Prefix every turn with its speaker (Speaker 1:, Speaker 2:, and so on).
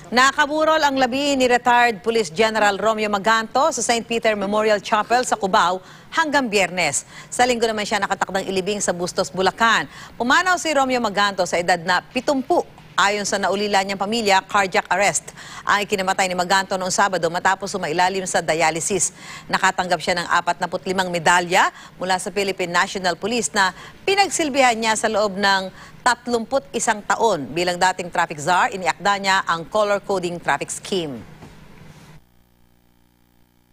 Speaker 1: Nakaburol ang labi ni retired Police General Romeo Maganto sa St. Peter Memorial Chapel sa Cubao hanggang Biyernes. Sa linggo naman siya nakatakdang ilibing sa Bustos, Bulacan. Pumanaw si Romeo Maganto sa edad na 70. Ayon sa naulila niyang pamilya, cardiac arrest ang ikinamatay ni Maganto noong Sabado matapos sumailalim sa dialysis. Nakatanggap siya ng 45 medalya mula sa Philippine National Police na pinagsilbihan niya sa loob ng 31 taon. Bilang dating traffic czar, iniakda niya ang color coding traffic scheme.